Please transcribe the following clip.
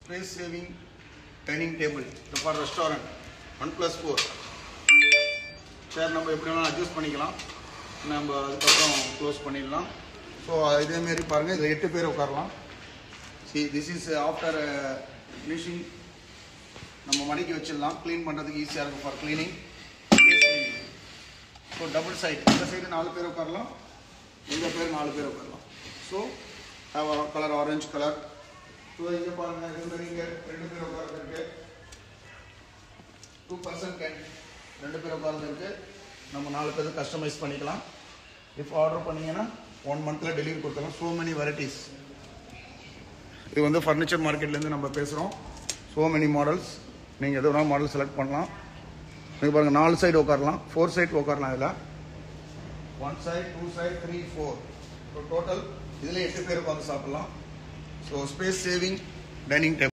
space saving dining table for restaurant 1+4 chair நம்ம எப்படி வேணா அட்ஜஸ்ட் பண்ணிக்கலாம் நம்ம அதுக்கு அப்புறம் க்ளோஸ் பண்ணிடலாம் சோ இதே மாதிரி பாருங்க இதுல 8 பேர் உட்காரலாம் see this is after finishing நம்ம மடக்கி வச்சிடலாம் க்ளீன் பண்றதுக்கு ஈஸியா இருக்கும் for cleaning so double side இந்த சைடு 4 பேர் உட்காரலாம் இந்த பேர் 4 பேர் உட்காரலாம் so have a color orange color so இங்க பாருங்க இதுல நீங்க 2 பேர் உட்கார்ந்திருக்கு 2 person can 2 பேர் உட்கார்ந்திருக்கு நம்ம 4 பேர் கஸ்டமைஸ் பண்ணிக்கலாம் if ஆர்டர் பண்ணீங்கனா 1 monthல டெலிவரி கொடுத்தலாம் so many varieties இது வந்து ஃபர்னிச்சர் மார்க்கெட்ல இருந்து நம்ம பேசுறோம் so many models நீங்க எதனா மாடல் செலக்ட் பண்ணலாம் நீங்க பாருங்க 4 சைடு உட்காரலாம் 4 சைடு உட்காரலாம் இதுல 1 side 2 side 3 4 so total இதுல 8 பேர் உட்கார்ந்து சாப்பிடலாம் so space saving dining table